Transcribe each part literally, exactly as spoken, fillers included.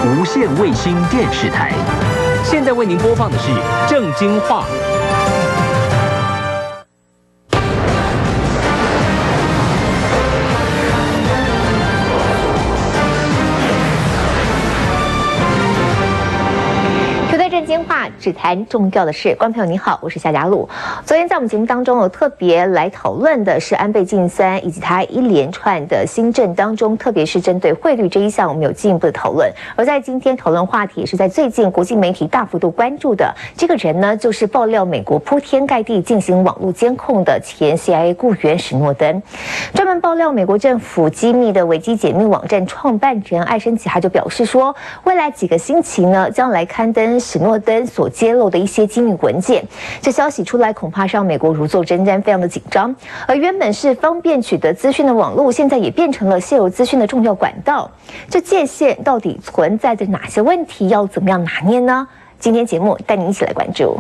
无线卫星电视台。现在为您播放的是正经话。 正经话只谈重要的事，观众朋友你好，我是夏佳璐。昨天在我们节目当中有特别来讨论的是安倍晋三以及他一连串的新政当中，特别是针对汇率这一项，我们有进一步的讨论。而在今天讨论话题也是在最近国际媒体大幅度关注的这个人呢，就是爆料美国铺天盖地进行网络监控的前 C I A 雇员史诺登。专门爆料美国政府机密的维基解密网站创办人艾申奇他就表示说，未来几个星期呢，将来刊登史诺登所揭露的一些机密文件，这消息出来，恐怕让美国如坐针毡，非常的紧张。而原本是方便取得资讯的网络，现在也变成了泄露资讯的重要管道。这界限到底存在着哪些问题？要怎么样拿捏呢？今天节目带您一起来关注。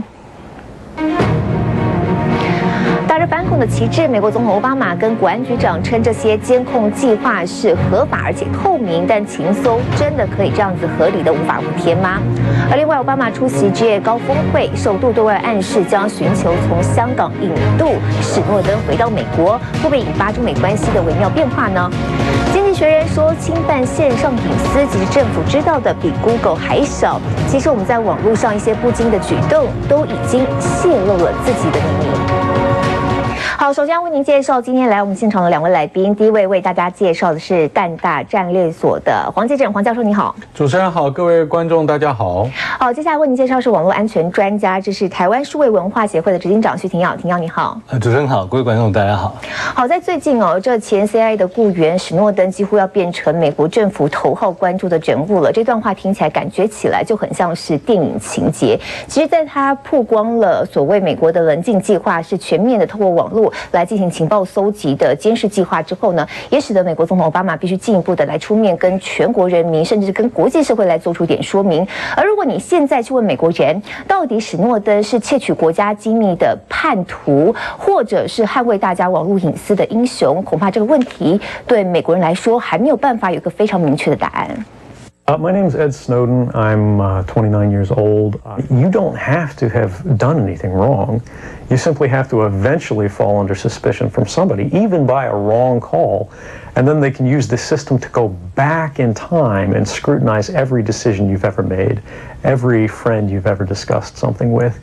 打着反恐的旗帜，美国总统奥巴马跟国安局长称这些监控计划是合法而且透明，但情搜真的可以这样子合理的无法无天吗？而另外，奥巴马出席 G 二 高峰会，首度对外暗示将寻求从香港引渡史诺登回到美国，会不会引发中美关系的微妙变化呢？经济学人说，侵犯线上隐私，其实政府知道的比 Google 还少。其实我们在网络上一些不经的举动，都已经泄露了自己的秘密。好，首先为您介绍今天来我们现场的两位来宾。第一位为大家介绍的是淡大战略所的黄基正黄教授，你好。 主持人好，各位观众大家好。 好，接下来为您介绍是网络安全专家，这是台湾数位文化协会的执行长徐庭耀。庭耀你好。 呃，主持人好，各位观众大家好。 好，在最近哦，这前 C I A 的雇员史诺登几乎要变成美国政府头号关注的人物了。这段话听起来感觉起来就很像是电影情节。其实，在他曝光了所谓美国的棱镜计划是全面的透过网络来进行情报搜集的监视计划之后呢，也使得美国总统奥巴马必须进一步的来出面跟全国人民，甚至跟国际社会来做出点说明。而如果你现在去问美国人，到底史诺登是窃取国家机密的叛徒，或者是捍卫大家网络隐私的英雄，恐怕这个问题对美国人来说还没有办法有一个非常明确的答案。 Uh, my name is Ed Snowden. I'm uh, twenty-nine years old. Uh, you don't have to have done anything wrong. You simply have to eventually fall under suspicion from somebody, even by a wrong call. And then they can use the system to go back in time and scrutinize every decision you've ever made, every friend you've ever discussed something with,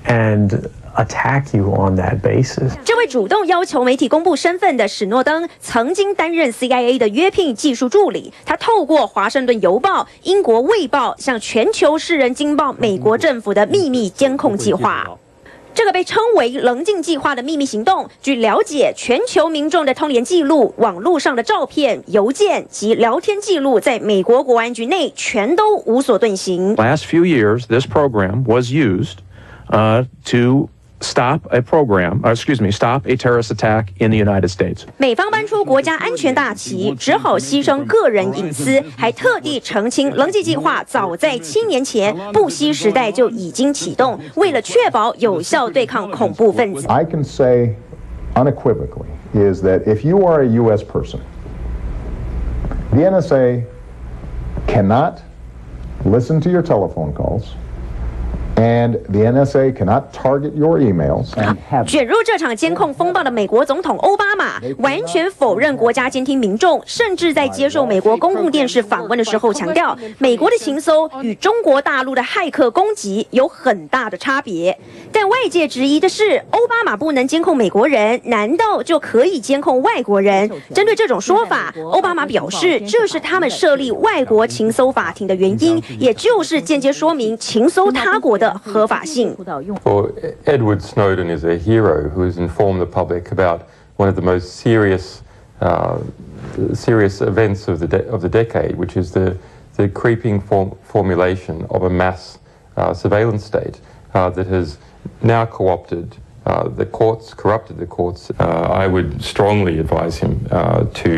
and attack you on that basis. 这位主动要求媒体公布身份的史诺登，曾经担任 C I A 的约聘技术助理。他透过《华盛顿邮报》、《英国卫报》向全球世人惊爆美国政府的秘密监控计划。这个被称为“棱镜计划”的秘密行动，据了解，全球民众的通联记录、网络上的照片、邮件及聊天记录，在美国国安局内全都无所遁形。 Last few years, this program was used uh, to stop a program, or excuse me, stop a terrorist attack in the United States. 美方搬出国家安全大旗，只好牺牲个人隐私，还特地澄清棱镜计划早在七年前布希时代就已经启动，为了确保有效对抗恐怖分子。 I can say unequivocally is that if you are a U S person, the N S A cannot listen to your telephone calls.And the N S A cannot target your emails. 卷入这场监控风暴的美国总统奥巴马完全否认国家监听民众，甚至在接受美国公共电视访问的时候强调，美国的情搜与中国大陆的骇客攻击有很大的差别。但外界质疑的是，奥巴马不能监控美国人，难道就可以监控外国人？针对这种说法，奥巴马表示，这是他们设立外国情搜法庭的原因，也就是间接说明情搜他国的合法性。 Well, Edward Snowden is a hero who has informed the public about one of the most serious, uh, serious events of the de of the decade, which is the the creeping form formulation of a mass uh, surveillance state uh, that has now co-opted uh, the courts, corrupted the courts. Uh, I would strongly advise him uh, to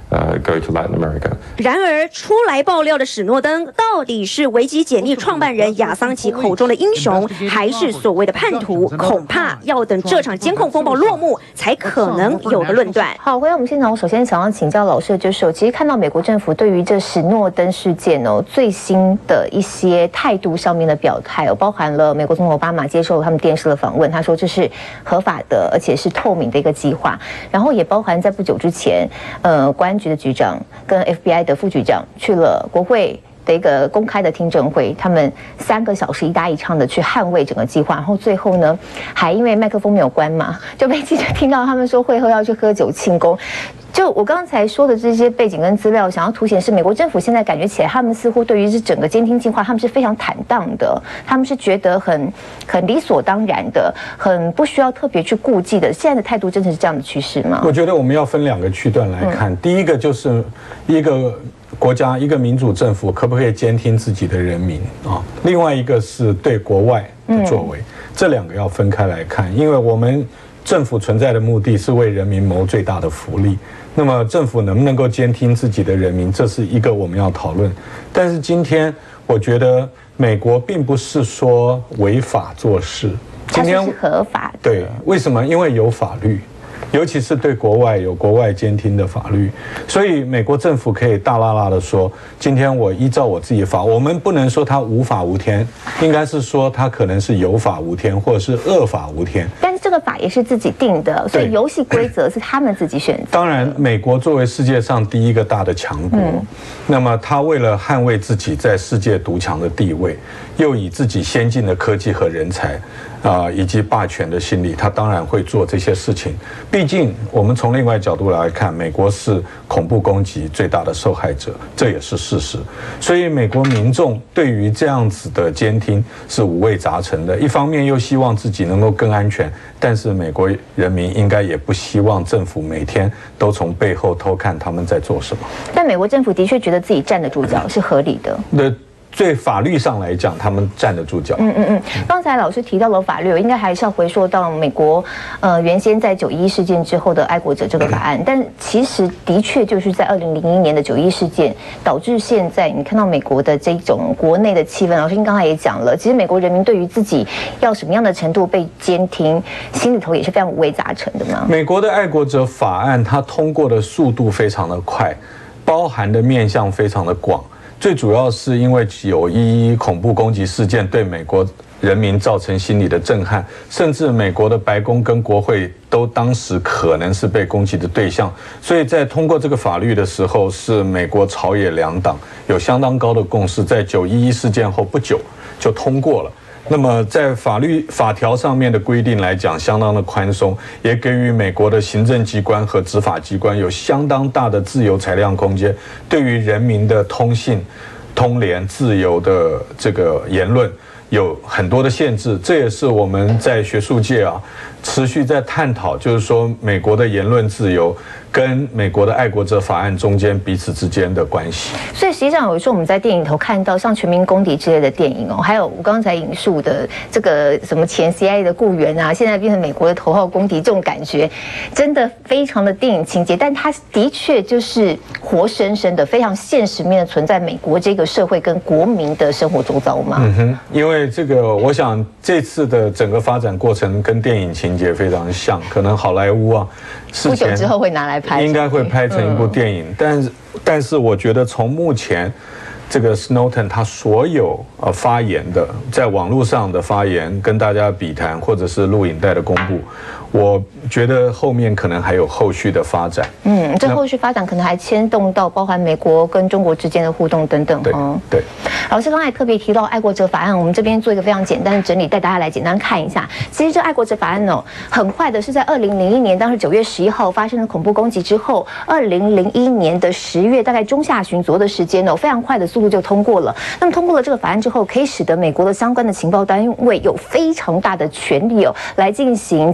uh, go to Latin America. 然而，出来爆料的史诺登到底是维基解密创办人亚桑奇口中的英雄，还是所谓的叛徒？恐怕要等这场监控风暴落幕，才可能有个论断。 好，回到我们现场，我首先想要请教老师的就是，其实看到美国政府对于这史诺登事件哦最新的一些态度上面的表态哦，包含了美国总统奥巴马接受他们电视的访问，他说这是合法的，而且是透明的一个计划，然后也包含在不久之前，呃，公安局的局长跟 F B I 的副局长去了国会的一个公开的听证会，他们三个小时一搭一唱的去捍卫整个计划，然后最后呢，还因为麦克风没有关嘛，就被记者听到他们说会后要去喝酒庆功。就我刚才说的这些背景跟资料，想要凸显是美国政府现在感觉起来，他们似乎对于这整个监听计划，他们是非常坦荡的，他们是觉得很很理所当然的，很不需要特别去顾忌的。现在的态度真的是这样的趋势吗？ 我觉得我们要分两个区段来看，嗯、第一个就是一个国家一个民主政府可不可以监听自己的人民啊？另外一个是对国外的作为，嗯、这两个要分开来看，因为我们政府存在的目的是为人民谋最大的福利。那么政府能不能够监听自己的人民，这是一个我们要讨论。但是今天我觉得美国并不是说违法做事， 今天是合法的。 对，为什么？因为有法律。尤其是对国外有国外监听的法律，所以美国政府可以大剌剌的说，今天我依照我自己的法，我们不能说它无法无天，应该是说它可能是有法无天，或者是恶法无天。 但是这个法也是自己定的，所以游戏规则是他们自己选择。 当然，美国作为世界上第一个大的强国，嗯、那么他为了捍卫自己在世界独强的地位，又以自己先进的科技和人才。啊、呃，以及霸权的心理，他当然会做这些事情。毕竟，我们从另外角度来看，美国是恐怖攻击最大的受害者，这也是事实。所以，美国民众对于这样子的监听是五味杂陈的。一方面又希望自己能够更安全，但是美国人民应该也不希望政府每天都从背后偷看他们在做什么。 但美国政府的确觉得自己站得住脚，是合理的。 对。对法律上来讲，他们站得住脚。 嗯嗯嗯。刚才老师提到了法律，应该还是要回溯到美国，呃，原先在九一一事件之后的爱国者这个法案。但其实的确就是在二零零一年的九一一事件，导致现在你看到美国的这种国内的气氛。老师您刚才也讲了，其实美国人民对于自己要什么样的程度被监听，心里头也是非常五味杂陈的嘛。 美国的爱国者法案，它通过的速度非常的快，包含的面向非常的广。最主要是因为九一一恐怖攻击事件对美国人民造成心理的震撼，甚至美国的白宫跟国会都当时可能是被攻击的对象，所以在通过这个法律的时候，是美国朝野两党有相当高的共识，在九一一事件后不久就通过了。那么在法律法条上面的规定来讲，相当的宽松，也给予美国的行政机关和执法机关有相当大的自由裁量空间，对于人民的通信、通联、自由的这个言论有很多的限制。这也是我们在学术界啊持续在探讨，就是说美国的言论自由跟美国的爱国者法案中间彼此之间的关系。 所以实际上有时候我们在电影里头看到像《全民公敌》之类的电影哦，还有我刚才引述的这个什么前 C I A 的雇员啊，现在变成美国的头号公敌，这种感觉真的非常的电影情节，但它的确就是活生生的、非常现实面的存在美国这个社会跟国民的生活周遭嘛。 嗯哼，因为这个，我想这次的整个发展过程跟电影情节非常像，可能好莱坞啊， 不久之后会拿来拍， 应该会拍成一部电影。嗯、但是，但是我觉得从目前这个 Snowden 他所有呃发言的，在网络上的发言，跟大家笔谈或者是录影带的公布，我觉得后面可能还有后续的发展。 嗯，这后续发展可能还牵动到包含美国跟中国之间的互动等等。 对对。 老师刚才特别提到爱国者法案，我们这边做一个非常简单的整理，带大家来简单看一下。其实这爱国者法案哦，很快的是在二零零一年，当时九月十一号发生了恐怖攻击之后，二零零一年的十月大概中下旬左右的时间哦，非常快的速度就通过了。那么通过了这个法案之后，可以使得美国的相关的情报单位有非常大的权力哦，来进行情报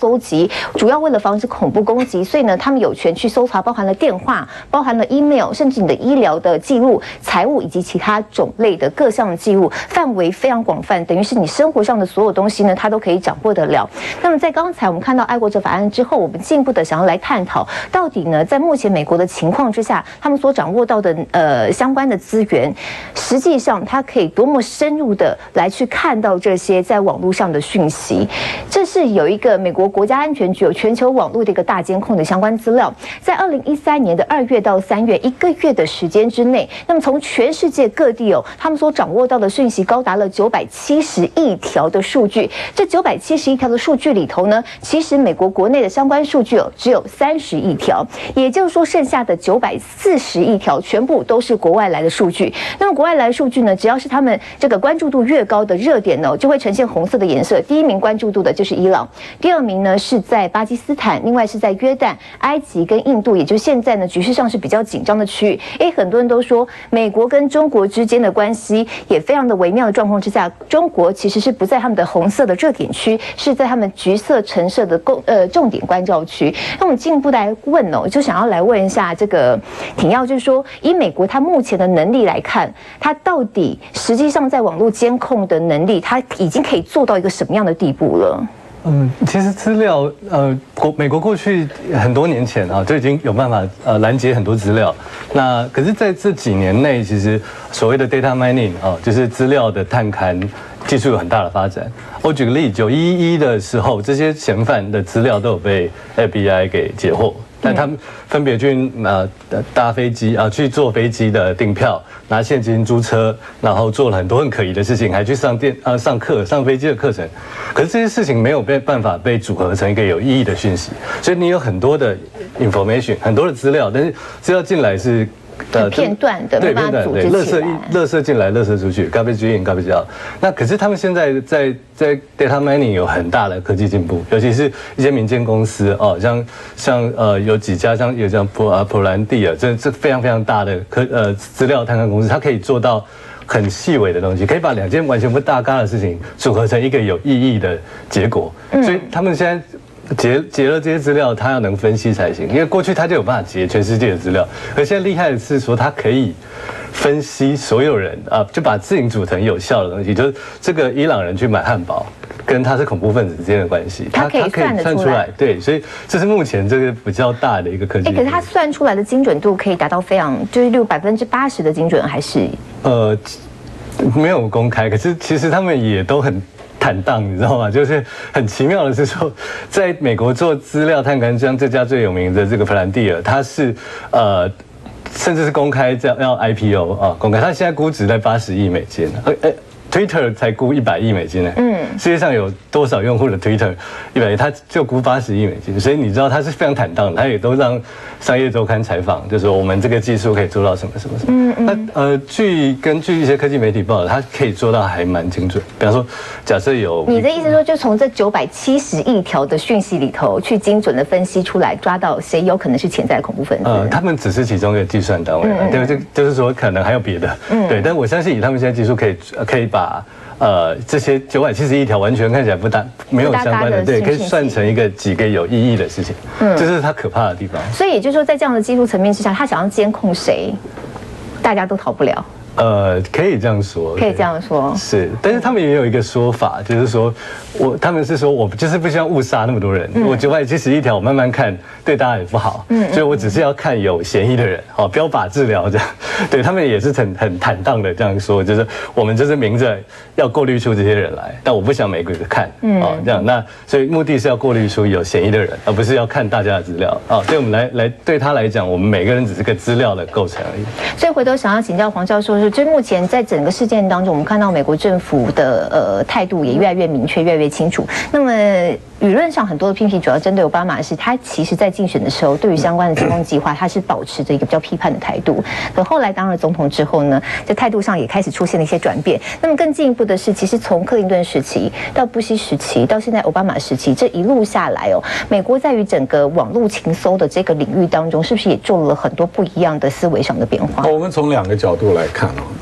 搜集，主要为了防止恐怖攻击，所以呢，他们有权去搜查包含了电话、包含了 email， 甚至你的医疗的记录、财务以及其他种类的各项记录，范围非常广泛，等于是你生活上的所有东西呢，它都可以掌握得了。那么在刚才我们看到爱国者法案之后，我们进一步的想要来探讨，到底呢，在目前美国的情况之下，他们所掌握到的呃相关的资源，实际上它可以多么深入的来去看到这些在网络上的讯息。这是有一个美国国家安全局有全球网络的一个大监控的相关资料，在二零一三年的二月到三月一个月的时间之内，那么从全世界各地哦，他们所掌握到的讯息高达了九百七十亿条的数据。这九百七十亿条的数据里头呢，其实美国国内的相关数据哦只有三十亿条，也就是说剩下的九百四十亿条全部都是国外来的数据。那么国外来的数据呢，只要是他们这个关注度越高的热点呢，就会呈现红色的颜色。第一名关注度的就是伊朗，第二名呢是在巴基斯坦，另外是在约旦、埃及跟印度，也就是现在呢局势上是比较紧张的区域。诶，很多人都说美国跟中国之间的关系也非常的微妙的状况之下，中国其实是不在他们的红色的热点区，是在他们橘色橙色的共呃重点关照区。那我们进一步来问哦，就想要来问一下这个挺耀，就是说以美国它目前的能力来看，它到底实际上在网络监控的能力，它已经可以做到一个什么样的地步了？ 嗯，其实资料，呃，国美国过去很多年前啊，就已经有办法呃拦截很多资料。那可是在这几年内，其实所谓的 data mining 啊，就是资料的探勘技术有很大的发展。我举个例，九一一的时候，这些嫌犯的资料都有被 F B I 给截获。但他们分别去呃搭飞机啊，去坐飞机的订票，拿现金租车，然后做了很多很可疑的事情，还去上电呃上课上飞机的课程。可是这些事情没有被办法被组合成一个有意义的讯息，所以你有很多的 information， 很多的资料，但是资料进来是。 呃，片段的， 对，片段对，垃圾垃圾进来，垃圾出去 ，garbage in garbage out。那可是他们现在在在 data mining 有很大的科技进步，尤其是一些民间公司哦，像像呃有几家像有像普呃普兰蒂啊，这这非常非常大的科呃资料探勘公司，它可以做到很细微的东西，可以把两件完全不搭嘎的事情组合成一个有意义的结果。嗯、所以他们现在。截截了这些资料，他要能分析才行。因为过去他就有办法截全世界的资料，而现在厉害的是说，他可以分析所有人啊，就把事情组成有效的东西。就是这个伊朗人去买汉堡，跟他是恐怖分子之间的关系， 他可以算得出来。 对，所以这是目前这个比较大的一个科技。 哎，可是他算出来的精准度可以达到非常，就是六百分之八十的精准，还是呃没有公开。可是其实他们也都很。坦荡，你知道吗？就是很奇妙的是说，在美国做资料探勘，像这家最有名的这个弗兰蒂尔，它是呃，甚至是公开这样要 I P O 啊，公开，它现在估值在八十亿美金，呃呃 ，Twitter 才估一百亿美金呢。嗯，世界上有多少用户的 Twitter 一百亿，它就估八十亿美金，所以你知道它是非常坦荡的，它也都让商业周刊采访，就是说我们这个技术可以做到什么什么什么。嗯嗯。那呃，据根据一些科技媒体报道，它可以做到还蛮精准。比方说，假设有你的意思说，就从这九百七十亿条的讯息里头，去精准的分析出来，抓到谁有可能是潜在的恐怖分子。呃， 他们只是其中一个计算单位，嗯嗯对，就就是说可能还有别的。嗯。对，但我相信以他们现在技术，可以可以把。呃，这些九百七十一条完全看起来不搭，没有相关的，对，可以算成一个几个有意义的事情，嗯，这是它可怕的地方。 所以也就是说，在这样的技术层面之下，他想要监控谁，大家都逃不了。 呃，可以这样说， 可以这样说， 是，但是他们也有一个说法，就是说我他们是说我就是不希望误杀那么多人，嗯、我九百七十一条我慢慢看，对大家也不好，嗯，所以我只是要看有嫌疑的人，好标靶治疗这样，对他们也是很很坦荡的这样说，就是我们就是明着要过滤出这些人来，但我不想每个人看，嗯，哦这样，那所以目的是要过滤出有嫌疑的人，而不是要看大家的资料，啊，对我们来来对他来讲，我们每个人只是个资料的构成而已。 所以回头想要请教黄教授。就目前在整个事件当中，我们看到美国政府的呃态度也越来越明确，越来越清楚。那么舆论上很多的批评主要针对奥巴马的是，他其实在竞选的时候，对于相关的监控计划，他是保持着一个比较批判的态度。可后来当了总统之后呢，在态度上也开始出现了一些转变。那么更进一步的是，其实从克林顿时期到布希时期，到现在奥巴马时期，这一路下来哦，美国在于整个网络情搜的这个领域当中，是不是也做了很多不一样的思维上的变化？ 我们从两个角度来看哦。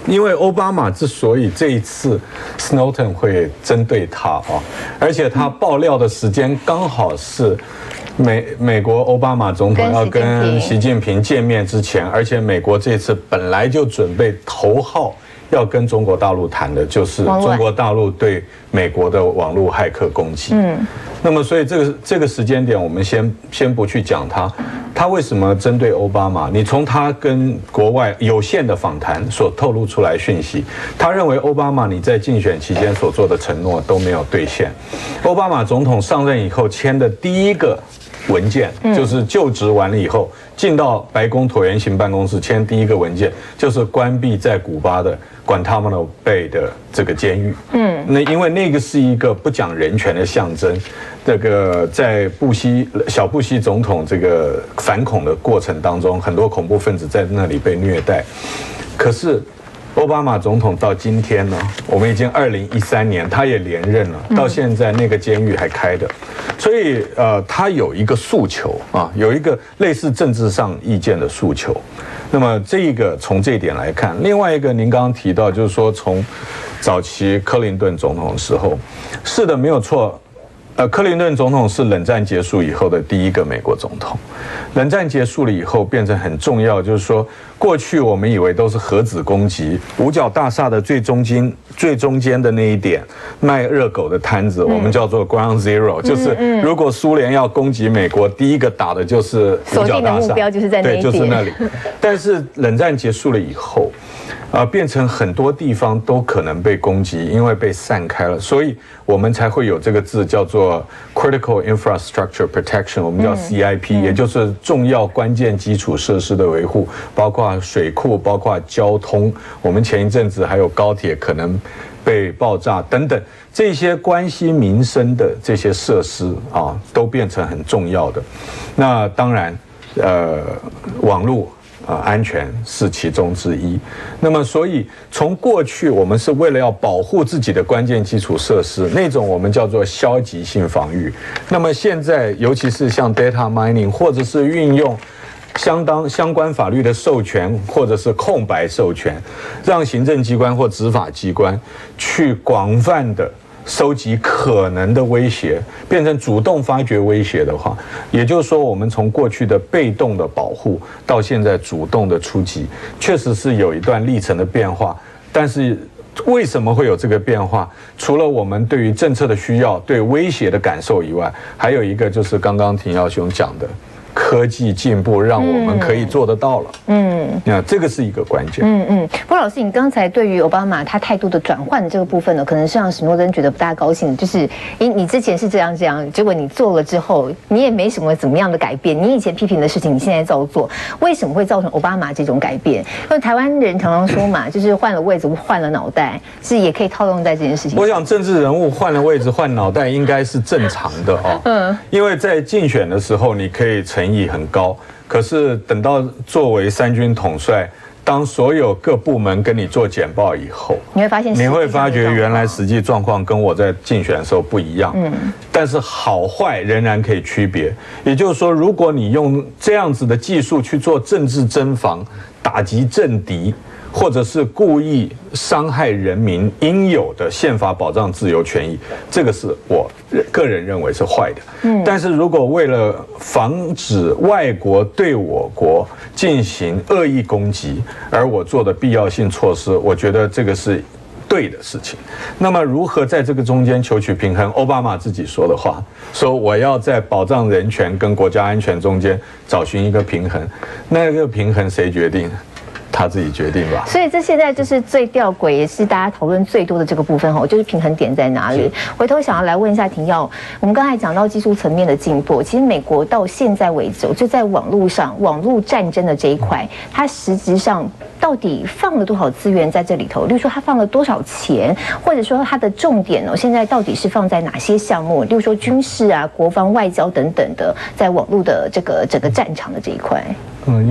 因为奥巴马之所以这一次 Snowden 会针对他啊，而且他爆料的时间刚好是美美国奥巴马总统要跟习近平见面之前，而且美国这次本来就准备头号要跟中国大陆谈的，就是中国大陆对美国的网络骇客攻击。嗯，那么所以这个这个时间点，我们先先不去讲他，他为什么针对奥巴马？你从他跟国外有限的访谈所透露出来讯息，他认为奥巴马你在竞选期间所做的承诺都没有兑现。奥巴马总统上任以后签的第一个文件，就是就职完了以后进到白宫椭圆形办公室签第一个文件，就是关闭在古巴的Guantanamo Bay 的这个监狱。嗯，那因为那个是一个不讲人权的象征，这个在布希小布希总统这个反恐的过程当中，很多恐怖分子在那里被虐待。可是奥巴马总统到今天呢，我们已经二零一三年，他也连任了，到现在那个监狱还开的，所以呃，他有一个诉求啊，有一个类似政治上意见的诉求。那么这个从这一点来看，另外一个您刚刚提到，就是说从早期克林顿总统的时候，是的，没有错。呃，克林顿总统是冷战结束以后的第一个美国总统。冷战结束了以后，变成很重要，就是说，过去我们以为都是核子攻击，五角大厦的最中间、最中间的那一点卖热狗的摊子，我们叫做 Ground Zero， 就是如果苏联要攻击美国，第一个打的就是五角大厦，锁定的目标就是在那一点，对，就是那里。但是冷战结束了以后，啊、呃，变成很多地方都可能被攻击，因为被散开了，所以我们才会有这个字叫做 Critical Infrastructure Protection， 我们叫 C I P，、嗯、也就是重要关键基础设施的维护，包括水库，包括交通。我们前一阵子还有高铁可能被爆炸等等，这些关系民生的这些设施啊，都变成很重要的。那当然，呃，网络。呃，安全是其中之一。那么，所以从过去我们是为了要保护自己的关键基础设施，那种我们叫做消极性防御。那么现在，尤其是像 data mining， 或者是运用相当相关法律的授权，或者是空白授权，让行政机关或执法机关去广泛的收集可能的威胁，变成主动发掘威胁的话，也就是说，我们从过去的被动的保护到现在主动的出击，确实是有一段历程的变化。但是为什么会有这个变化？除了我们对于政策的需要、对威胁的感受以外，还有一个就是刚刚庭耀兄讲的。科技进步让我们可以做得到了，嗯，那这个是一个关键， 嗯嗯。不过老师，你刚才对于奥巴马他态度的转换的这个部分呢，可能是让史诺登觉得不大高兴，就是你你之前是这样这样，结果你做了之后，你也没什么怎么样的改变，你以前批评的事情，你现在照做，为什么会造成奥巴马这种改变？因为台湾人常常说嘛，就是换了位置换了脑袋，是也可以套用在这件事情上。 我想政治人物换了位置换脑袋应该是正常的哦，嗯，因为在竞选的时候你可以诚意很高，可是等到作为三军统帅，当所有各部门跟你做简报以后， 你会发现， 你会发觉原来实际状况跟我在竞选的时候不一样。嗯，但是好坏仍然可以区别。也就是说，如果你用这样子的技术去做政治侦防、打击政敌，或者是故意伤害人民应有的宪法保障自由权益，这个是我个人认为是坏的。嗯，但是如果为了防止外国对我国进行恶意攻击，而我做的必要性措施，我觉得这个是对的事情。那么如何在这个中间求取平衡？奥巴马自己说的话，说我要在保障人权跟国家安全中间找寻一个平衡，那个平衡谁决定？他自己决定吧。 所以这现在就是最吊诡，也是大家讨论最多的这个部分哦，就是平衡点在哪里？回头想要来问一下庭耀，我们刚才讲到技术层面的进步，其实美国到现在为止，就在网络上网络战争的这一块，它实质上到底放了多少资源在这里头？例如说，它放了多少钱，或者说它的重点哦，现在到底是放在哪些项目？例如说军事啊、国防、外交等等的，在网络的这个整个战场的这一块。 嗯，因为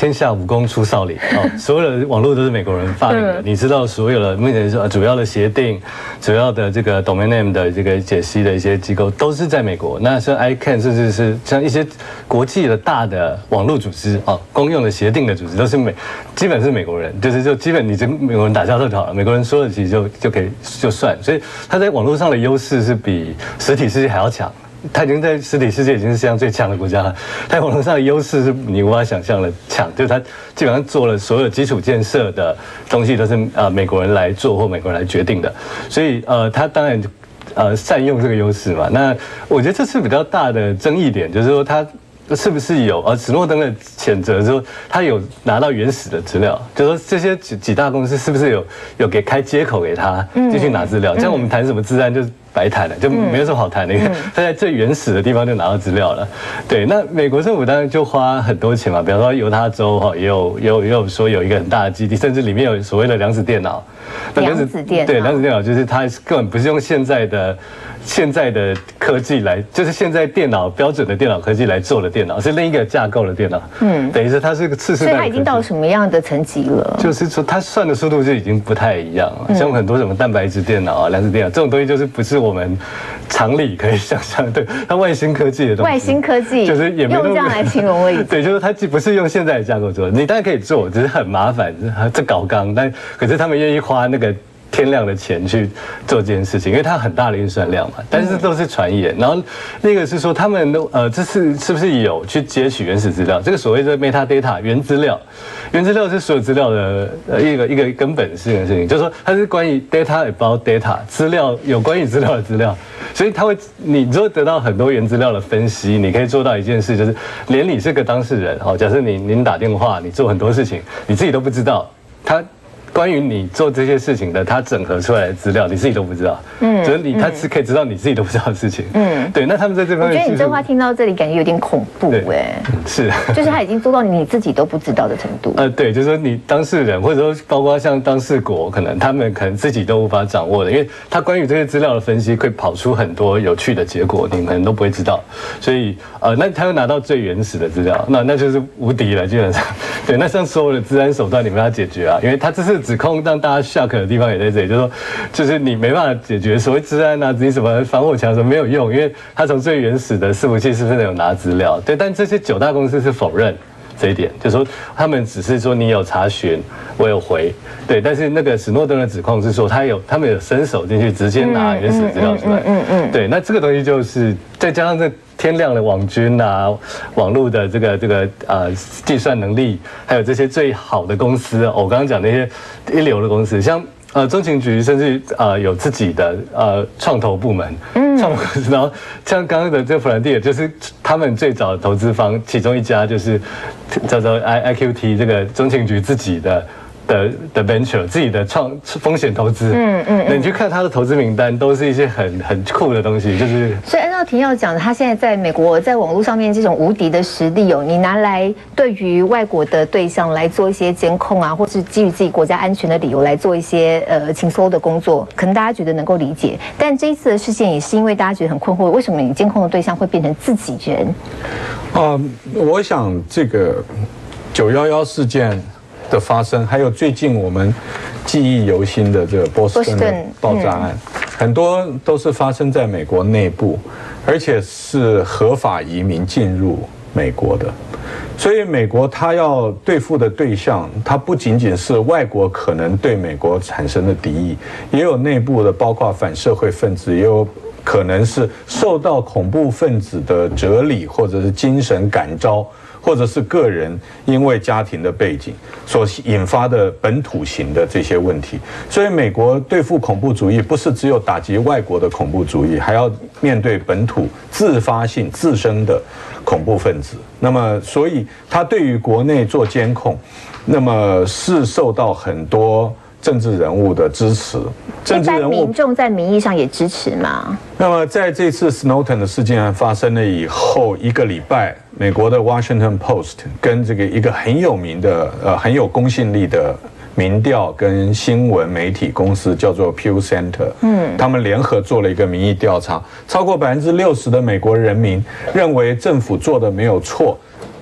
天下武功出少林哦，所有的网络都是美国人发明的。你知道所有的目前说主要的协定、主要的这个 domain name 的这个解析的一些机构都是在美国。那像 I C A N 甚至是像一些国际的大的网络组织哦，公用的协定的组织都是美，基本是美国人，就是就基本你跟美国人打交道就好了，美国人说的其实就就可以就算，所以他在网络上的优势是比实体世界还要强。他已经在实体世界已经是世界上最强的国家了，他在网络上的优势是你无法想象的强，就是他基本上做了所有基础建设的东西都是呃美国人来做或美国人来决定的，所以呃他当然呃善用这个优势嘛。那我觉得这是比较大的争议点，就是说他是不是有呃史诺登的谴责说他有拿到原始的资料，就是说这些几几大公司是不是有有给开接口给他继续拿资料，像我们谈什么资安就是。白谈了，就没有什么好谈的，因为他在最原始的地方就拿到资料了。对，那美国政府当然就花很多钱嘛，比方说犹他州哈，也有也有也有说有一个很大的基地，甚至里面有所谓的量子电脑。 量子电脑对，量子电脑就是它根本不是用现在的现在的科技来，就是现在电脑标准的电脑科技来做的电脑，是另一个架构的电脑。嗯，等于是它是个次世代。 所以它已经到什么样的层级了？ 就是说它算的速度就已经不太一样了，像很多什么蛋白质电脑啊、量子电脑这种东西，就是不是我们常理可以想象的，它外星科技的东西。 外星科技就是也没用这样来形容而已。 对，就是它既不是用现在的架构做的，你当然可以做，只是很麻烦，这搞纲，但可是他们愿意花那个天量的钱去做这件事情，因为它很大的运算量嘛。但是都是传言，然后那个是说他们都呃，这是是不是有去截取原始资料？这个所谓的 metadata 原资料，原资料是所有资料的呃一个一个根本性的事情，就是说它是关于 data about data 资料有关于资料的资料，所以它会你如果得到很多原资料的分析，你可以做到一件事，就是连你是个当事人，好，假设你您打电话，你做很多事情，你自己都不知道，他。关于你做这些事情的，他整合出来的资料，你自己都不知道。嗯，就是你，他是可以知道你自己都不知道的事情。嗯，对。那他们在这方面， 我觉得你这话听到这里，感觉有点恐怖哎。 是， 就是他已经做到你自己都不知道的程度。 呃，对，就是说你当事人，或者说包括像当事国，可能他们可能自己都无法掌握的，因为他关于这些资料的分析会跑出很多有趣的结果，你可能都不会知道。所以呃，那他又拿到最原始的资料，那那就是无敌了，基本上。对，那像所有的治安手段，你们要解决啊，因为他这次。指控让大家 shock 的地方也在这里，就是说，就是你没办法解决所谓治安啊，你什么防火墙什么没有用，因为他从最原始的伺服器是不是有拿资料？对，但这些九大公司是否认这一点，就是说他们只是说你有查询，我有回，对，但是那个史诺登的指控是说他有他们有伸手进去直接拿原始资料出来，嗯嗯嗯，对，那这个东西就是再加上这。天量的网军啊，网络的这个这个呃计算能力，还有这些最好的公司，哦、我刚刚讲那些一流的公司，像呃中情局甚至呃有自己的呃创投部门，嗯，创投公司，然后像刚刚的这个弗兰蒂尔，就是他们最早的投资方其中一家，就是叫做 I I Q T 这个中情局自己的。的的 venture 自己的创风险投资，嗯嗯，那你去看他的投资名单，都是一些很很酷的东西，就是。 所以按照廷耀讲的，他现在在美国在网络上面这种无敌的实力哦，你拿来对于外国的对象来做一些监控啊，或是基于自己国家安全的理由来做一些呃情搜的工作，可能大家觉得能够理解。但这一次的事件也是因为大家觉得很困惑，为什么你监控的对象会变成自己人？ 啊、呃，我想这个九一一事件。的发生，还有最近我们记忆犹新的这个波士顿的爆炸案，很多都是发生在美国内部，而且是合法移民进入美国的。所以美国它要对付的对象，它不仅仅是外国可能对美国产生的敌意，也有内部的，包括反社会分子，也有可能是受到恐怖分子的哲理或者是精神感召。或者是个人因为家庭的背景所引发的本土型的这些问题，所以美国对付恐怖主义不是只有打击外国的恐怖主义，还要面对本土自发性自身的恐怖分子。那么，所以他对于国内做监控，那么是受到很多政治人物的支持。 一般民众在民意上也支持吗？ 那么在这次 Snowden 的事件发生了以后一个礼拜，美国的 Washington Post 跟这个一个很有名的呃很有公信力的民调跟新闻媒体公司叫做 Pew Center， 嗯，他们联合做了一个民意调查，超过百分之六十的美国人民认为政府做的没有错，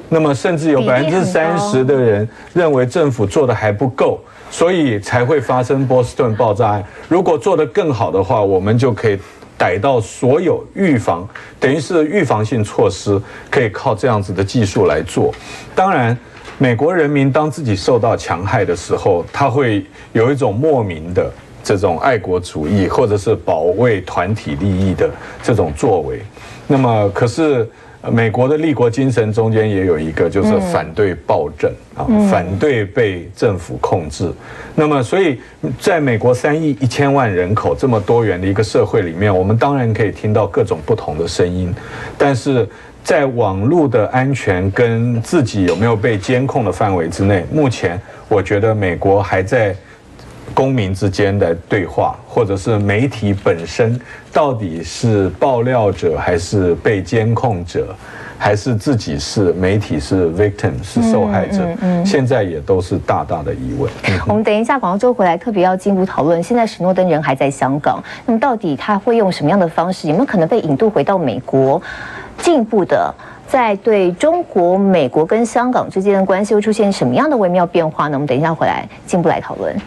那么甚至有百分之三十的人认为政府做的还不够，所以才会发生波士顿爆炸案。如果做得更好的话，我们就可以逮到所有预防，等于是预防性措施，可以靠这样子的技术来做。当然，美国人民当自己受到戕害的时候，他会有一种莫名的这种爱国主义，或者是保卫团体利益的这种作为。那么，可是。美国的立国精神中间也有一个，就是反对暴政啊，反对被政府控制。那么，所以在美国三亿一千万人口这么多元的一个社会里面，我们当然可以听到各种不同的声音，但是在网络的安全跟自己有没有被监控的范围之内，目前我觉得美国还在公民之间的对话，或者是媒体本身到底是爆料者还是被监控者，还是自己是媒体是 victim 是受害者，嗯嗯嗯、现在也都是大大的疑问。嗯、 我们等一下广告之后回来，特别要进一步讨论。现在史诺登人还在香港，那么到底他会用什么样的方式？有没有可能被引渡回到美国？进一步的。在对中国、美国跟香港之间的关系会出现什么样的微妙变化呢？我们等一下回来进一步来讨论。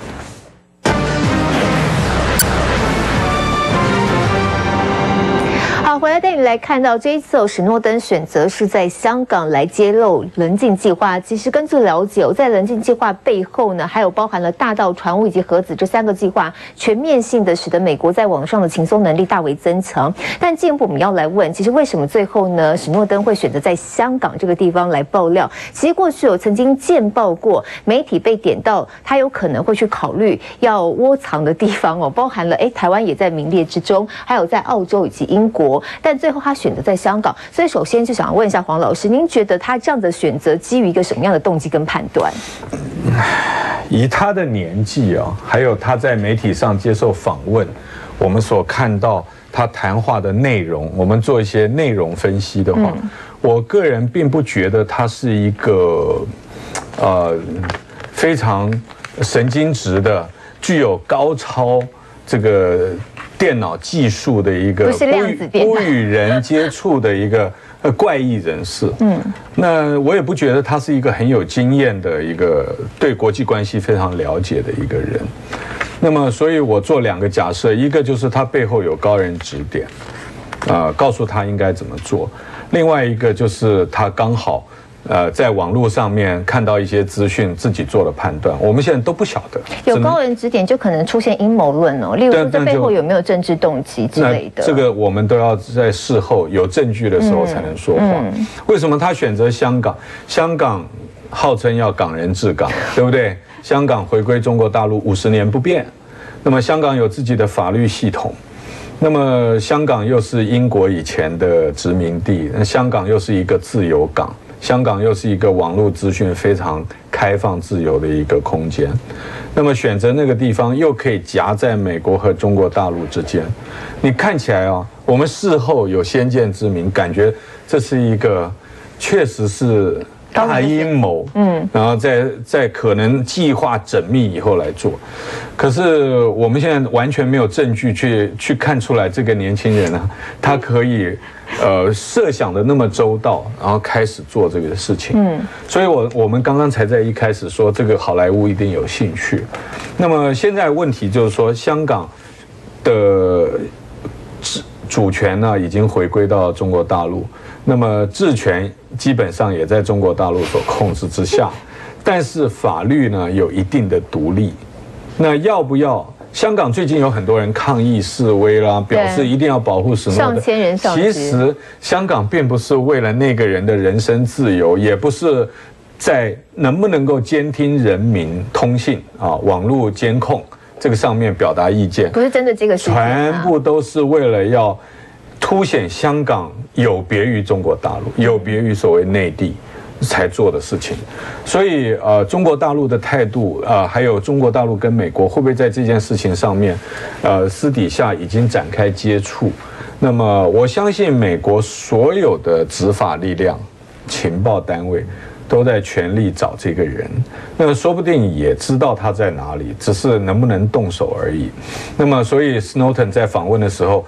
好，回来带你来看到这一次哦，史诺登选择是在香港来揭露棱镜计划。其实根据了解哦，在棱镜计划背后呢，还有包含了大到船坞以及核子这三个计划，全面性的使得美国在网上的情搜能力大为增强。但进一步我们要来问，其实为什么最后呢，史诺登会选择在香港这个地方来爆料？其实过去有曾经见报过，媒体被点到他有可能会去考虑要窝藏的地方哦，包含了哎台湾也在名列之中，还有在澳洲以及英国。但最后他选择在香港，所以首先就想问一下黄老师，您觉得他这样的选择基于一个什么样的动机跟判断？ 以他的年纪啊，还有他在媒体上接受访问，我们所看到他谈话的内容，我们做一些内容分析的话，嗯、我个人并不觉得他是一个呃非常神经质的、具有高超这个。电脑技术的一个不与不与人接触的一个呃怪异人士，嗯，那我也不觉得他是一个很有经验的一个对国际关系非常了解的一个人。那么，所以我做两个假设，一个就是他背后有高人指点，啊、呃，告诉他应该怎么做；另外一个就是他刚好。呃，在网络上面看到一些资讯，自己做了判断，我们现在都不晓得。 有高人指点，就可能出现阴谋论哦，例如说这背后有没有政治动机之类的。 这个我们都要在事后有证据的时候才能说话。嗯嗯、为什么他选择香港？香港号称要港人治港，对不对？香港回归中国大陆五十年不变，那么香港有自己的法律系统。那么香港又是英国以前的殖民地，那香港又是一个自由港。香港又是一个网络资讯非常开放自由的一个空间，那么选择那个地方又可以夹在美国和中国大陆之间，你看起来啊，我们事后有先见之明，感觉这是一个确实是大阴谋，嗯，然后在在可能计划缜密以后来做，可是我们现在完全没有证据去去看出来这个年轻人啊，他可以。呃，设想的那么周到，然后开始做这个事情。嗯，所以我我们刚刚才在一开始说，这个好莱坞一定有兴趣。那么现在问题就是说，香港的主权呢已经回归到中国大陆，那么治权基本上也在中国大陆所控制之下，但是法律呢有一定的独立。那要不要？香港最近有很多人抗议示威啦，表示一定要保护史诺登。 上千人上街。其实香港并不是为了那个人的人身自由，也不是在能不能够监听人民通信啊、网络监控这个上面表达意见， 不是真的这个事情、啊， 全部都是为了要凸显香港有别于中国大陆，有别于所谓内地。才做的事情，所以呃，中国大陆的态度啊、呃，还有中国大陆跟美国会不会在这件事情上面，呃，私底下已经展开接触？那么我相信美国所有的执法力量、情报单位都在全力找这个人，那么说不定也知道他在哪里，只是能不能动手而已。那么，所以 Snowden 在访问的时候。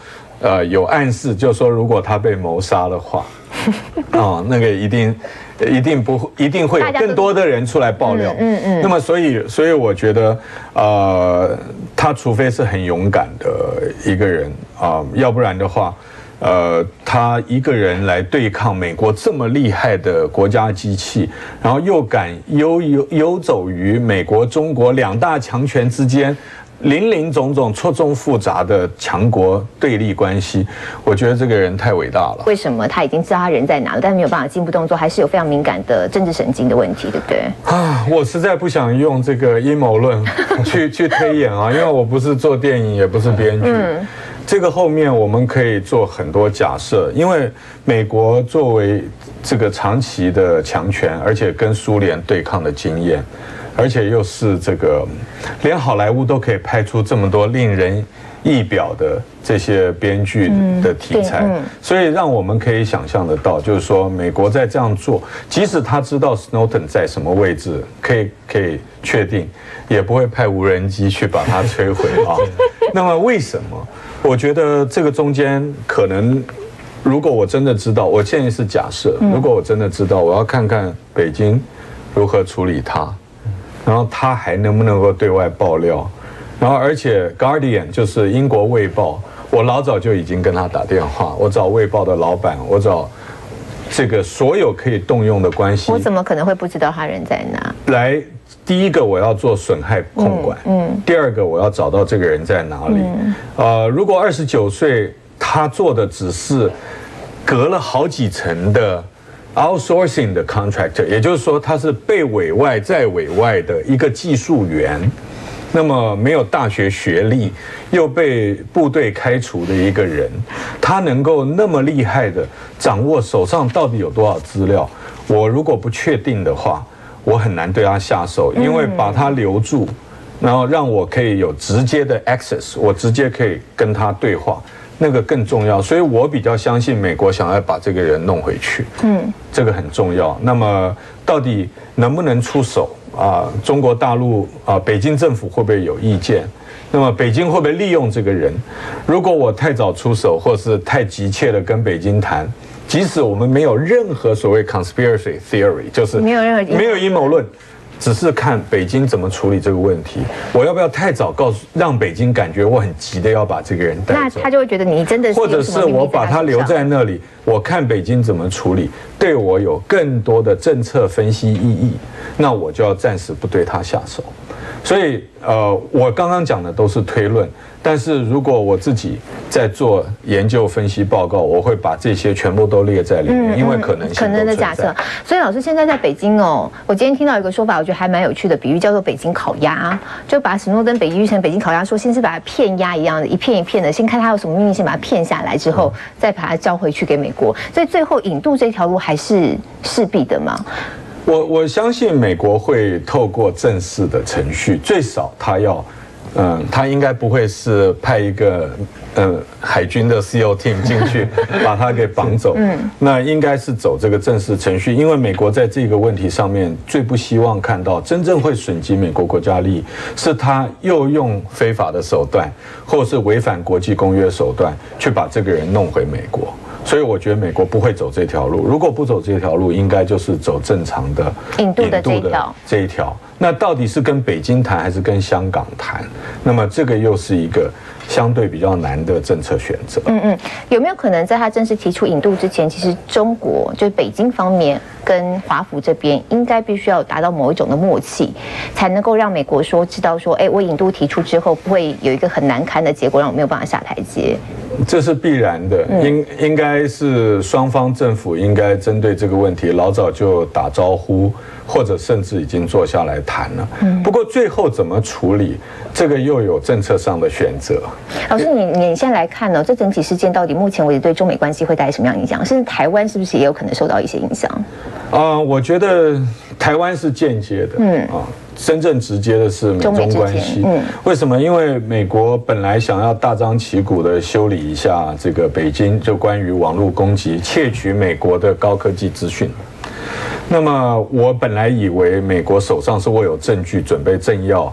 呃有暗示，就说如果他被谋杀的话，哦，那个一定一定不一定会有更多的人出来爆料。嗯 嗯, 嗯。那么所以所以我觉得，呃，他除非是很勇敢的一个人啊、呃，要不然的话。呃，他一个人来对抗美国这么厉害的国家机器，然后又敢游游游走于美国、中国两大强权之间，林林总总、错综复杂的强国对立关系，我觉得这个人太伟大了。 为什么他已经知道他人在哪了，但没有办法进一步动作，还是有非常敏感的政治神经的问题，对不对？ 啊，我实在不想用这个阴谋论去去推演啊，因为我不是做电影，也不是编剧。嗯，这个后面我们可以做很多假设，因为美国作为这个长期的强权，而且跟苏联对抗的经验，而且又是这个连好莱坞都可以拍出这么多令人意表的这些编剧的题材，嗯嗯、所以让我们可以想象得到，就是说美国在这样做，即使他知道 Snowden 在什么位置，可以可以确定，也不会派无人机去把它摧毁啊。那么为什么？我觉得这个中间可能，如果我真的知道，我建议是假设，如果我真的知道，我要看看北京如何处理它，然后他还能不能够对外爆料，然后而且 Guardian 就是英国卫报，我老早就已经跟他打电话，我找卫报的老板，我找这个所有可以动用的关系， 我怎么可能会不知道他人在哪？ 来。第一个我要做损害控管，嗯，嗯第二个我要找到这个人在哪里。嗯、呃，如果二十九岁他做的只是隔了好几层的 outsourcing 的 contractor， 也就是说他是被委外再委外的一个技术员，那么没有大学学历又被部队开除的一个人，他能够那么厉害的掌握手上到底有多少资料，我如果不确定的话。我很难对他下手，因为把他留住，然后让我可以有直接的 access， 我直接可以跟他对话，那个更重要。所以我比较相信美国想要把这个人弄回去，嗯，这个很重要。那么到底能不能出手啊？中国大陆啊，北京政府会不会有意见？那么北京会不会利用这个人？如果我太早出手，或是太急切的跟北京谈。即使我们没有任何所谓 conspiracy theory， 就是没有任何没有阴谋论，只是看北京怎么处理这个问题。我要不要太早告诉让北京感觉我很急的要把这个人带走？ 那他就会觉得你真的是或者是我把他留在那里，我看北京怎么处理，对我有更多的政策分析意义，那我就要暂时不对他下手。所以，呃，我刚刚讲的都是推论，但是如果我自己在做研究分析报告，我会把这些全部都列在里面，嗯、因为可能性可能的假设。所以老师现在在北京哦，我今天听到一个说法，我觉得还蛮有趣的比喻，叫做北京烤鸭，就把史诺登比喻成北京烤鸭，说先是把它片鸭一样的，一片一片的，先看它有什么秘密，先把它骗下来之后，嗯、再把它交回去给美国。所以最后引渡这条路还是势必的嘛。 我我相信美国会透过正式的程序，最少他要，嗯，他应该不会是派一个呃海军的 S E A L team 进去把他给绑走，嗯，那应该是走这个正式程序，因为美国在这个问题上面最不希望看到真正会损及美国国家利益，是他又用非法的手段，或是违反国际公约手段去把这个人弄回美国。所以我觉得美国不会走这条路，如果不走这条路，应该就是走正常的引渡的这一条。 这一条，那到底是跟北京谈还是跟香港谈？那么这个又是一个相对比较难的政策选择。 嗯嗯，有没有可能在他正式提出引渡之前，其实中国就是北京方面跟华府这边应该必须要达到某一种的默契，才能够让美国说知道说，哎，我引渡提出之后不会有一个很难堪的结果，让我没有办法下台阶。 这是必然的，应应该是双方政府应该针对这个问题老早就打招呼，或者甚至已经坐下来谈了。不过最后怎么处理，这个又有政策上的选择。 老师，你你现在来看呢，这整体事件到底目前为止对中美关系会带来什么样影响？甚至台湾是不是也有可能受到一些影响？ 啊、呃，我觉得台湾是间接的，嗯啊。真正直接的是美中关系，嗯，为什么？因为美国本来想要大张旗鼓的修理一下这个北京，就关于网络攻击窃取美国的高科技资讯。那么我本来以为美国手上是握有证据，准备政要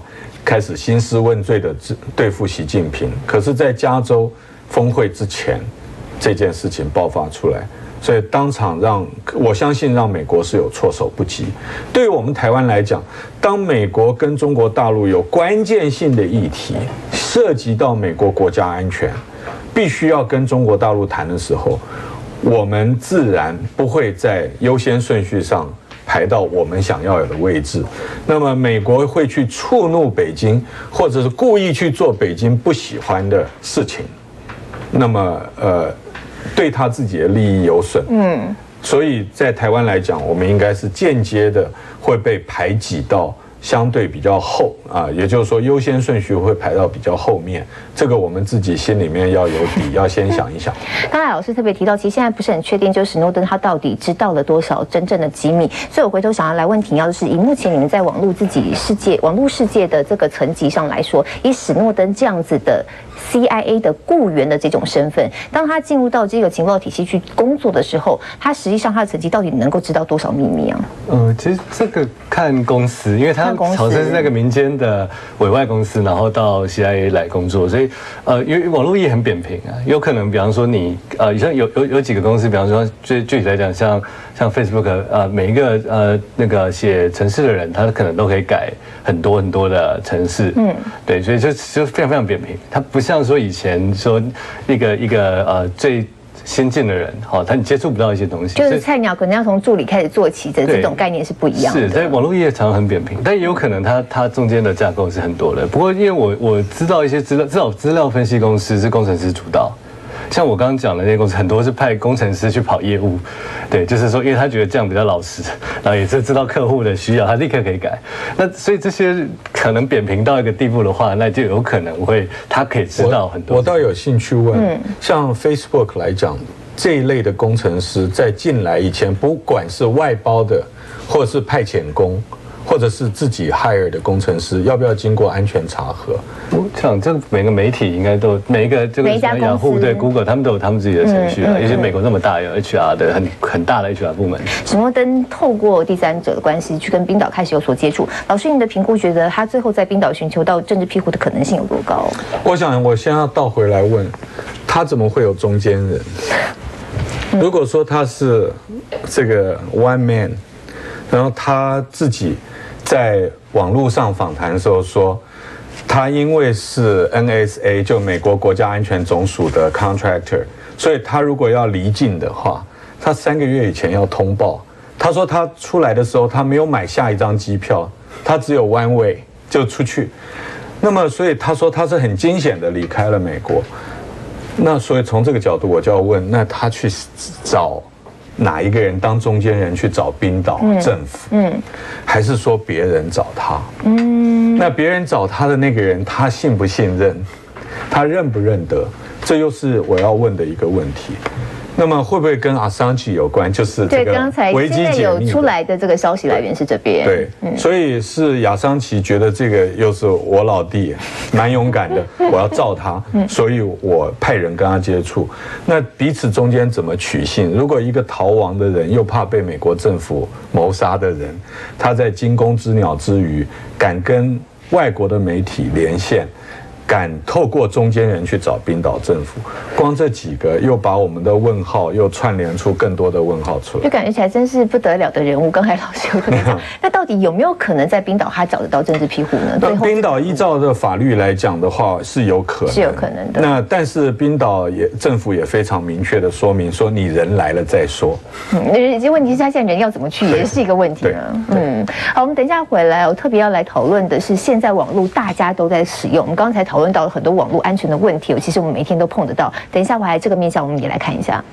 开始兴师问罪的对付习近平。可是，在加州峰会之前，这件事情爆发出来。所以当场让我相信让美国是有措手不及。对于我们台湾来讲，当美国跟中国大陆有关键性的议题涉及到美国国家安全，必须要跟中国大陆谈的时候，我们自然不会在优先顺序上排到我们想要有的位置。那么美国会去触怒北京，或者是故意去做北京不喜欢的事情。那么呃。对他自己的利益有损，嗯，所以在台湾来讲，我们应该是间接的会被排挤到相对比较后啊，也就是说优先顺序会排到比较后面，这个我们自己心里面要有底，要先想一想。 刚才老师特别提到，其实现在不是很确定，就是史诺登他到底知道了多少真正的机密，所以我回头想要来问庭耀的是，以目前你们在网络自己世界、网络世界的这个层级上来说，以史诺登这样子的 C I A 的雇员的这种身份，当他进入到这个情报体系去工作的时候，他实际上他的成绩到底能够知道多少秘密啊？ 呃，其实这个看公司，因为他好像是那个民间的委外公司，然后到 C I A 来工作，所以呃，因为网络业很扁平啊，有可能比方说你呃，像有有有几个公司，比方说具具体来讲，像像 Facebook 呃，每一个呃那个写程式的人，他可能都可以改很多很多的程式，嗯，对，所以就就非常非常扁平，它不像说以前说一个一个呃最先进的人，好，他你接触不到一些东西， 就是菜鸟可能要从助理开始做起的这种概念是不一样的。 是在网络业常常很扁平，但也有可能它它中间的架构是很多的。不过因为我我知道一些资料，至少资料分析公司是工程师主导。像我刚刚讲的那些公司，很多是派工程师去跑业务，对，就是说，因为他觉得这样比较老实，然后也是知道客户的需要，他立刻可以改。那所以这些可能扁平到一个地步的话，那就有可能会他可以知道很多。 我, 我倒有兴趣问，嗯、像 Facebook 来讲，这一类的工程师在进来以前，不管是外包的，或者是派遣工，或者是自己 hire 的工程师，要不要经过安全查核？ 我想这每个媒体应该都每一个这个雅虎对 Google 他们都有他们自己的程序啊，尤其美国那么大，有 H R 的很很大的 H R 部门。 史诺登透过第三者的关系去跟冰岛开始有所接触，老师，你的评估觉得他最后在冰岛寻求到政治庇护的可能性有多高？ 我想我先要倒回来问，他怎么会有中间人？如果说他是这个 one man， 然后他自己在网络上访谈的时候说，他因为是 N S A 就美国国家安全总署的 contractor， 所以他如果要离境的话，他三个月以前要通报。他说他出来的时候他没有买下一张机票，他只有 one way 就出去。那么所以他说他是很惊险的离开了美国。那所以从这个角度我就要问，那他去找哪一个人当中间人去找冰岛政府，嗯，嗯还是说别人找他？嗯，那别人找他的那个人，他信不信任？他认不认得？这又是我要问的一个问题。那么会不会跟 Assange 有关？就是这个维基解密有出来的这个消息来源是这边。 对，嗯、所以是亚桑奇觉得这个又是我老弟，蛮勇敢的，我要罩他，所以我派人跟他接触。那彼此中间怎么取信？如果一个逃亡的人又怕被美国政府谋杀的人，他在惊弓之鸟之余，敢跟外国的媒体连线。敢透过中间人去找冰岛政府，光这几个又把我们的问号又串联出更多的问号出来， 就感觉起来真是不得了的人物。刚才老师有特别讲，那到底有没有可能在冰岛他找得到政治庇护呢？ 那冰岛依照的法律来讲的话是有可能， 是有可能的。 那但是冰岛也政府也非常明确的说明说，你人来了再说。 嗯，这问题是他现在人要怎么去也是一个问题啊。嗯，好，我们等一下回来，我特别要来讨论的是现在网络大家都在使用，我们刚才讨论。讨论到了很多网络安全的问题，其实我们每天都碰得到。等一下回来这个面向，我们也来看一下。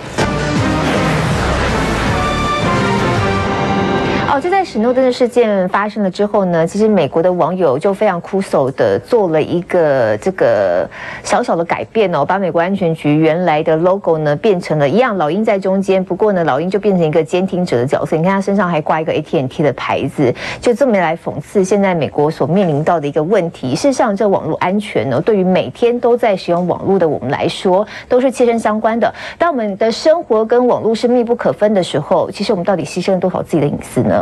哦，就在史诺登的事件发生了之后呢，其实美国的网友就非常酷手的做了一个这个小小的改变哦，把美国安全局原来的 logo 呢变成了一样，老鹰在中间，不过呢，老鹰就变成一个监听者的角色。你看他身上还挂一个 A T and T 的牌子，就这么来讽刺现在美国所面临到的一个问题。事实上，这网络安全呢，对于每天都在使用网络的我们来说，都是切身相关的。当我们的生活跟网络是密不可分的时候，其实我们到底牺牲了多少自己的隐私呢？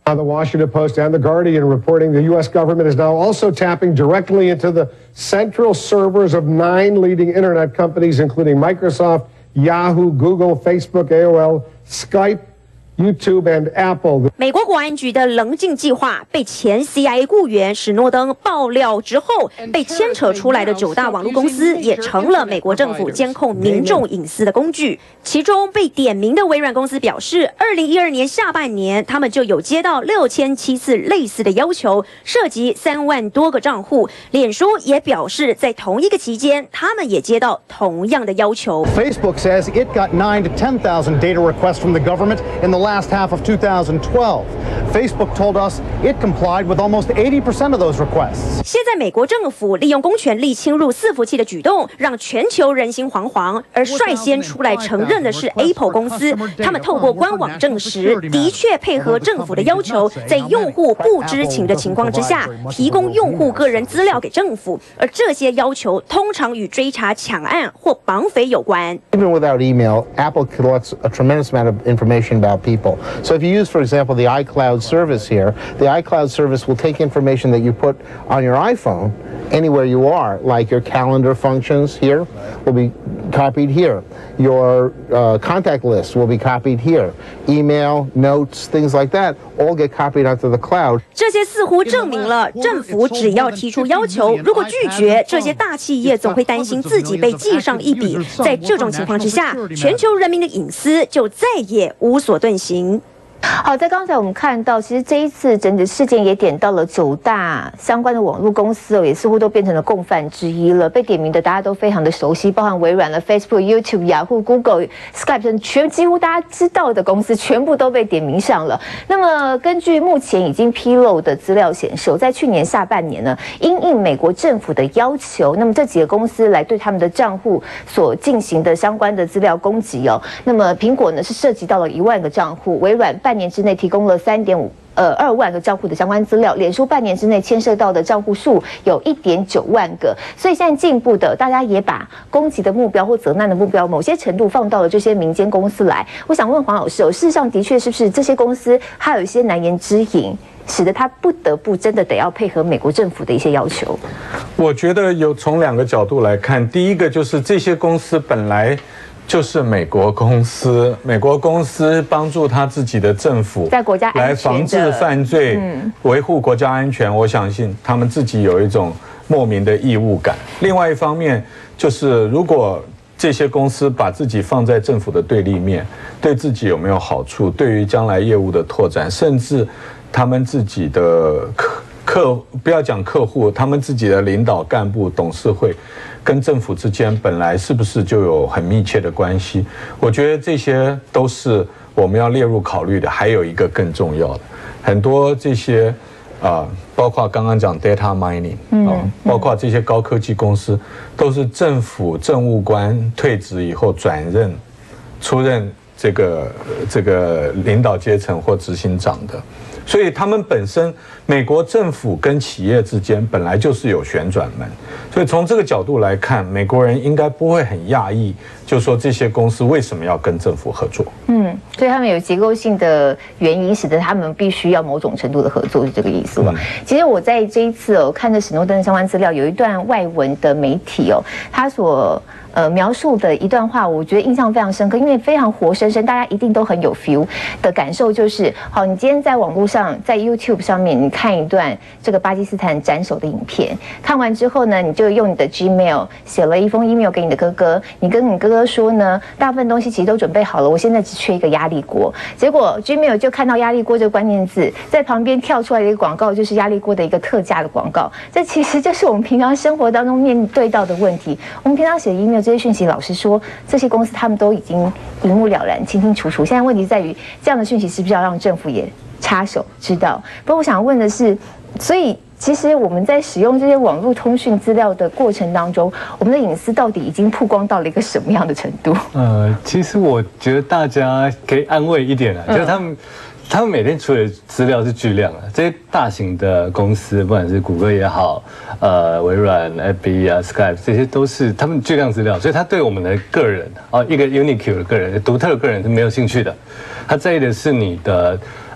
Uh, the Washington Post and The Guardian reporting the U S government is now also tapping directly into the central servers of nine leading internet companies, including Microsoft, Yahoo, Google, Facebook, A O L, Skype, YouTube and Apple. 美国国安局的棱镜计划被前 C I A 雇员史诺登爆料之后，被牵扯出来的九大网络公司也成了美国政府监控民众隐私的工具。其中被点名的微软公司表示，二零一二年下半年，他们就有接到六千七次类似的要求，涉及三万多个账户。脸书也表示，在同一个期间，他们也接到同样的要求。 Facebook says it got nine to ten thousand data requests from the government in the last half of two thousand twelve. Facebook told us it complied with almost eighty percent of those requests. 现在美国政府利用公权力侵入伺服器的举动，让全球人心惶惶。而率先出来承认的是 Apple 公司，他们透过官网证实，的确配合政府的要求，在用户不知情的情况之下，提供用户个人资料给政府。而这些要求通常与追查抢案或绑匪有关。 Even without email, Apple collects a tremendous amount of information about people. So if you use, for example, the iCloud service here, the iCloud service will take information that you put on your iPhone anywhere you are, like your calendar functions here will be copied here. Your uh, contact list will be copied here. Email, notes, things like that all get copied onto the cloud. 这些似乎证明了政府只要提出要求，如果拒绝，这些大企业总会担心自己被记上一笔。在这种情况之下，全球人民的隐私就再也无所遁形。 好，在刚才我们看到，其实这一次整个事件也点到了九大相关的网络公司哦，也似乎都变成了共犯之一了。被点名的大家都非常的熟悉，包含微软了、Facebook、YouTube、雅虎、Google、Skype 全几乎大家知道的公司，全部都被点名上了。那么，根据目前已经披露的资料显示，在去年下半年呢，因应美国政府的要求，那么这几个公司来对他们的账户所进行的相关的资料攻击哦。那么，苹果呢是涉及到了一万个账户，微软半年之内提供了三点五呃二万个账户的相关资料，脸书半年之内牵涉到的账户数有一点九万个，所以现在进一步的，大家也把攻击的目标或责难的目标，某些程度放到了这些民间公司来。我想问黄老师哦，事实上的确是不是这些公司还有一些难言之隐，使得他不得不真的得要配合美国政府的一些要求？ 我觉得有从两个角度来看，第一个就是这些公司本来就是美国公司，美国公司帮助他自己的政府在国家安全来防治犯罪、嗯、维护国家安全。我相信他们自己有一种莫名的义务感。另外一方面，就是如果这些公司把自己放在政府的对立面，对自己有没有好处？对于将来业务的拓展，甚至他们自己的客客不要讲客户，他们自己的领导干部、董事会跟政府之间本来是不是就有很密切的关系？我觉得这些都是我们要列入考虑的。还有一个更重要的，很多这些啊、呃，包括刚刚讲 data mining 啊、呃，包括这些高科技公司，都是政府政务官退职以后转任、出任这个这个领导阶层或执行长的。所以他们本身，美国政府跟企业之间本来就是有旋转门，所以从这个角度来看，美国人应该不会很讶异，就说这些公司为什么要跟政府合作？嗯， 所以他们有结构性的原因，使得他们必须要某种程度的合作，是这个意思吗？嗯、其实我在这一次哦看着史诺登的相关资料，有一段外文的媒体哦，他所呃描述的一段话，我觉得印象非常深刻，因为非常活生生，大家一定都很有 feel 的感受，就是好，你今天在网络上，在 YouTube 上面，你看一段这个巴基斯坦斩首的影片，看完之后呢，你就用你的 Gmail 写了一封 email 给你的哥哥，你跟你哥哥说呢，大部分东西其实都准备好了，我现在只缺一个压力锅。结果 Gmail 就看到压力锅这个关键字，在旁边跳出来的一个广告，就是压力锅的一个特价的广告。这其实就是我们平常生活当中面对到的问题。我们平常写的 email 这些讯息，老实说，这些公司他们都已经一目了然、清清楚楚。现在问题在于，这样的讯息是不是要让政府也插手知道？不过我想问的是，所以其实我们在使用这些网络通讯资料的过程当中，我们的隐私到底已经曝光到了一个什么样的程度？ 呃，其实我觉得大家可以安慰一点啊，嗯、就是他们。他们每天处理的资料是巨量啊，这些大型的公司，不管是谷歌也好，呃，微软、F B 啊、Skype， 这些都是他们巨量资料，所以他对我们的个人啊，一个 unique 的个人、独特的个人是没有兴趣的，他在意的是你的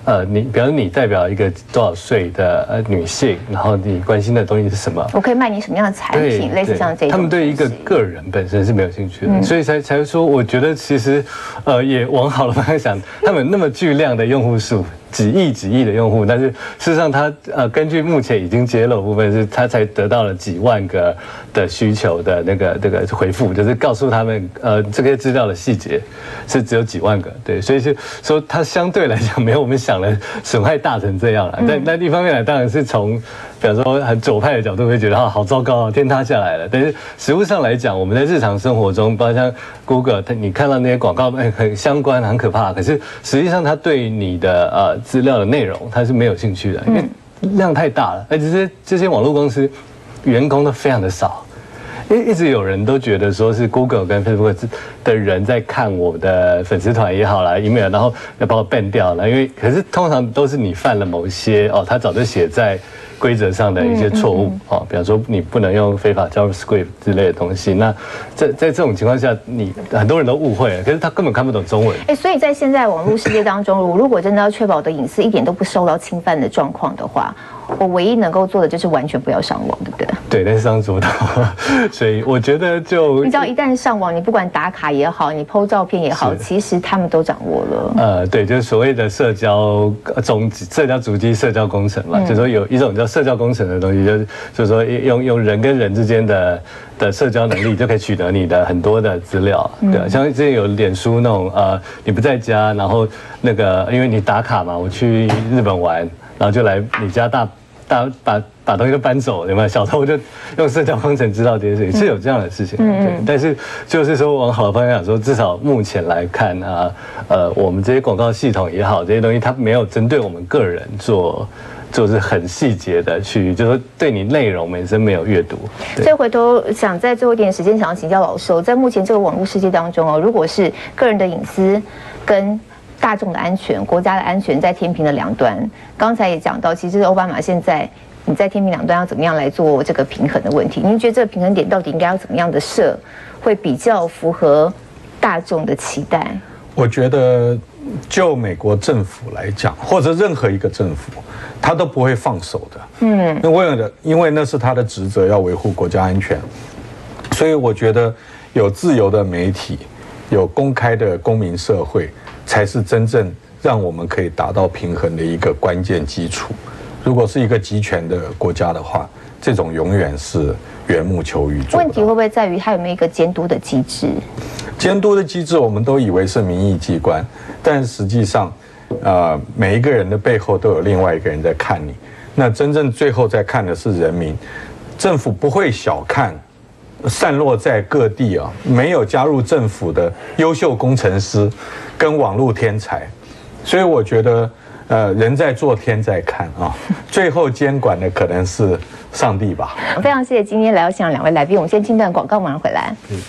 呃，你比方你代表一个多少岁的呃女性，然后你关心的东西是什么？ 我可以卖你什么样的产品？类似像这种， 他们对一个个人本身是没有兴趣的，嗯、所以才才说，我觉得其实，呃，也往好的方向想，他们那么巨量的用户数。几亿几亿的用户，但是事实上他呃根据目前已经揭露的部分是，他才得到了几万个的需求的那个这个回复，就是告诉他们呃这些资料的细节是只有几万个，对，所以是说它相对来讲没有我们想的损害大成这样了。但但一方面来当然是从比方说很左派的角度会觉得啊好糟糕啊天塌下来了，但是实务上来讲，我们在日常生活中，包括像 Google， 你看到那些广告很相关很可怕，可是实际上它对你的呃资料的内容，它是没有兴趣的，因为量太大了，而且这些这些网络公司员工都非常的少，因为一直有人都觉得说是 Google 跟 Facebook 的人在看我的粉丝团也好啦 ，email， 然后要把我 ban 掉了，因为可是通常都是你犯了某些哦，他早就写在规则上的一些错误哦，比方说你不能用非法 JavaScript 之类的东西。那在在这种情况下，你很多人都误会了，可是他根本看不懂中文。 哎，所以在现在网络世界当中，我如果真的要确保我的隐私一点都不受到侵犯的状况的话，我唯一能够做的就是完全不要上网，对不对？ 对，但是上做到，所以我觉得就你知道，一旦上网，你不管打卡也好，你 po 照片也好，其实他们都掌握了。 呃，对，就是所谓的社交中社交足迹、社交工程嘛，嗯、就是说有一种叫社交工程的东西，就是就是说用用人跟人之间的的社交能力，就可以取得你的很多的资料。嗯、对，像之前有脸书那种呃，你不在家，然后那个因为你打卡嘛，我去日本玩，然后就来你家大。大把把东西都搬走，有没有？小偷就用社交工程知道这些事情，是有这样的事情。嗯，对。但是就是说往好的方向讲说，至少目前来看啊，呃，我们这些广告系统也好，这些东西它没有针对我们个人做。就是很细节的去，就是说对你内容本身没有阅读。 所以回头想在最后一点时间，想要请教老师，在目前这个网络世界当中哦，如果是个人的隐私跟大众的安全、国家的安全在天平的两端，刚才也讲到，其实奥巴马现在你在天平两端要怎么样来做这个平衡的问题？您觉得这个平衡点到底应该要怎么样的设，会比较符合大众的期待？ 我觉得，就美国政府来讲，或者任何一个政府，他都不会放手的。嗯，因为的，因为那是他的职责，要维护国家安全。所以我觉得，有自由的媒体，有公开的公民社会，才是真正让我们可以达到平衡的一个关键基础。如果是一个集权的国家的话，这种永远是缘木求鱼。 问题会不会在于它有没有一个监督的机制？ 监督的机制，我们都以为是民意机关，但实际上，呃，每一个人的背后都有另外一个人在看你。那真正最后在看的是人民。政府不会小看散落在各地啊，没有加入政府的优秀工程师跟网络天才。所以我觉得，呃，人在做天在看啊，最后监管的可能是上帝吧。 非常谢谢今天来到现场两位来宾，我们先听段广告，马上回来。嗯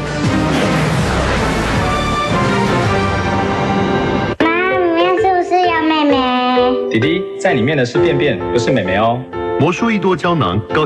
弟弟，在里面的是便便，不是美眉哦。 魔术益多胶囊高。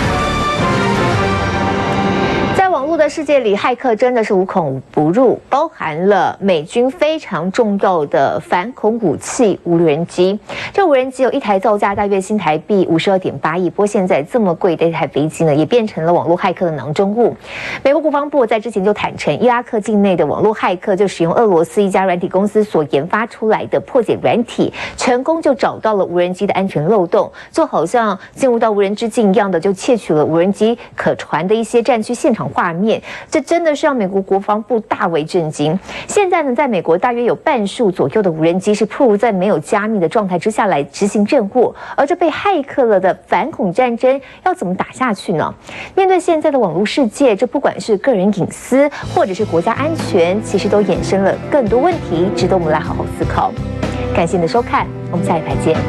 在网络的世界里，骇客真的是无孔不入，包含了美军非常重要的反恐武器无人机。这无人机有一台造价大约新台币五十二点八亿，不过现在这么贵的一台飞机呢，也变成了网络骇客的囊中物。美国国防部在之前就坦承，伊拉克境内的网络骇客就使用俄罗斯一家软体公司所研发出来的破解软体，成功就找到了无人机的安全漏洞，就好像进入到无人之境一样的，就窃取了无人机可传的一些战区现场画面。这真的是让美国国防部大为震惊。现在呢，在美国大约有半数左右的无人机是暴露在没有加密的状态之下来执行任务，而这被骇客了的反恐战争要怎么打下去呢？面对现在的网络世界，这不管是个人隐私或者是国家安全，其实都衍生了更多问题，值得我们来好好思考。感谢你的收看，我们下一排见。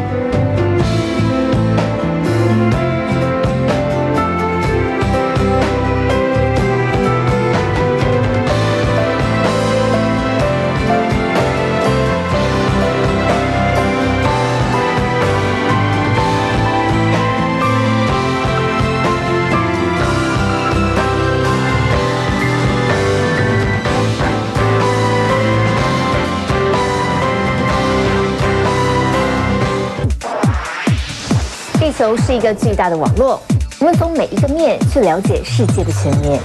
球是一个巨大的网络，我们从每一个面去了解世界的全面。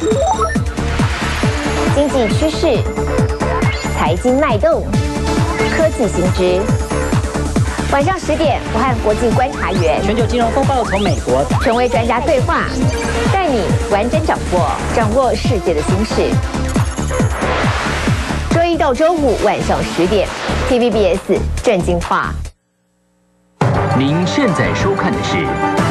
经济趋势、财经脉动、科技新知。晚上十点，我和国际观察员、 全球金融风暴从美国权威专家对话，带你完整掌握掌握世界的心事。周一到周五晚上十点 ，T V B S 正经话。 您现在收看的是